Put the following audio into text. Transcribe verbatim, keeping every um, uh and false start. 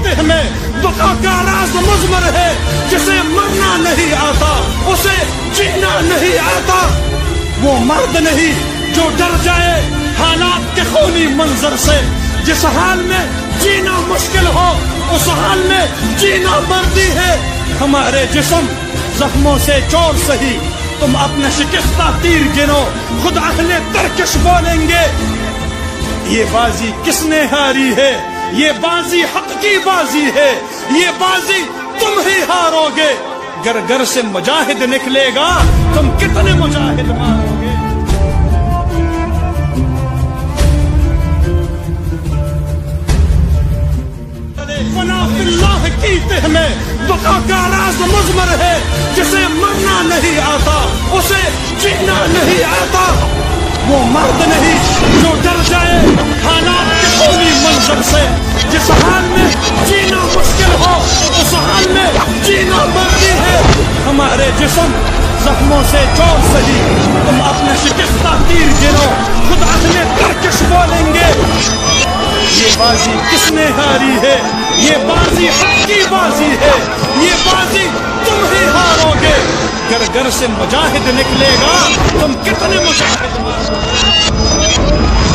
تہ میں بقا کا راز مضمر ہے، جسے مرنا نہیں آتا اسے جینا نہیں آتا۔ وہ مرد نہیں جو ڈر جائے حالات کے خونی منظر سے، جس حال میں جینا مشکل ہو اس حال میں جینا مردی ہے۔ ہمارے جسم زخموں سے چور سہی، تم اپنے شکستہ تیر گنو، خود اہل ترکش بولیں گے یہ بازی کس نے ہاری ہے، یہ بازی حق کی بازی ہے، یہ بازی تم ہی ہارو گے۔ گر گر سے مجاہد نکلے گا، تم کتنے مجاہد مارو گے۔ فنا فی اللہ کی تہ میں بقا کا راز مضمر ہے، جسے مرنا نہیں آتا اسے جینا نہیں آتا۔ وہ مرد نہیں جو ڈر جائے حالات کے خونی منظر سے، جس حال میں جینا مشکل ہو اس حال میں جینا مردی ہے۔ ہمارے جسم زخموں سے چور سہی، تم اپنے شکستہ تیر گنو، خود اہل ترکش بولیں گے یہ بازی کس نے ہاری ہے، یہ بازی حق کی بازی ہے، یہ بازی تم ہی ہارو گے۔ گر گر سے مجاہد نکلے گا، تم کتنے مجاہد مارو گے۔